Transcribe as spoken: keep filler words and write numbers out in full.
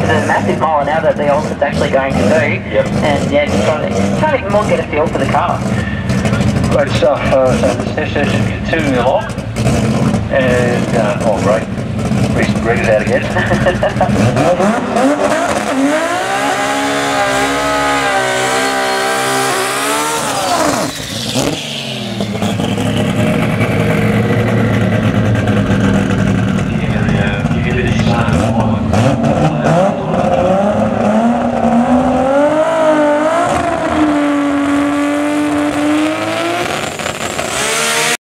because there's a massive mile an hour that the Ultimate's actually going to do. Yep. And yeah, just trying to, trying to more get a feel for the car. Great stuff. Uh, so the session is continuing along. And, uh, oh great. Greg is out again.